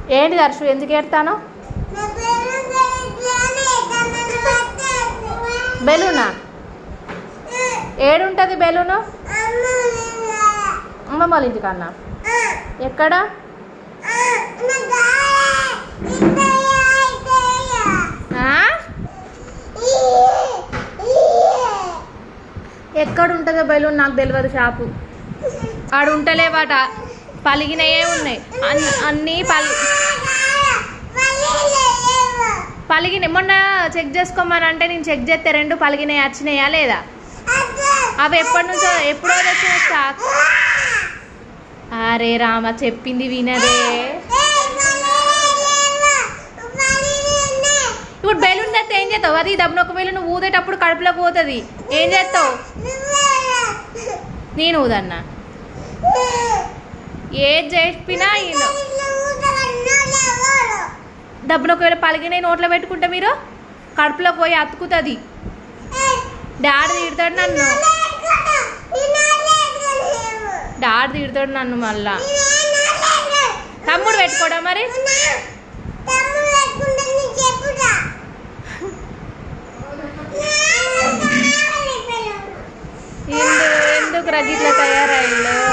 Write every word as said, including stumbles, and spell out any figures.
ఏంటి దర్శు ఎందుకు ఏడతాను? Baleno? ఏడుంటుంది balloon? అమ్మమ్మ వాళ్ళ ఇంటికన్నా. ఎక్కడ? ఎక్కడ ఉంటుందో బెలూన్ నాకు తెలియదు. షాపు ఆడు ఉంటలేవాట, పలిగినయే ఉన్నాయి అన్నీ. పలి పలిగినాయి మొన్న చెక్ చేసుకోమని అంటే నేను చెక్ చేస్తే రెండు పలిగినాయి వచ్చినాయా లేదా? అవి ఎప్పటి నుంచో ఎప్పుడో తెచ్చిన స్టాక్. అరే రామ చెప్పింది వినదే. ఇప్పుడు బెలూన్ తెస్తే ఏం చేస్తావు? అది దబ్బున ఒక బెలూన్ ఊదేటప్పుడు కడుపులో పోతుంది. ఏం చేస్తావు? నేను ఊదన్నా ఏది చెప్పినా దబ్బున ఒకవేళ పలిగిన నోట్లో పెట్టుకుంటే మీరు కడుపులో పోయి అతుకుతుంది. డాడీ తిడతాడు నన్ను, డాడీ తిడతాడు నన్ను. మళ్ళా తమ్ముడు పెట్టుకోడా మరి? ఎందుకు ఎందుకు రగిట్లా తయారయ్యో?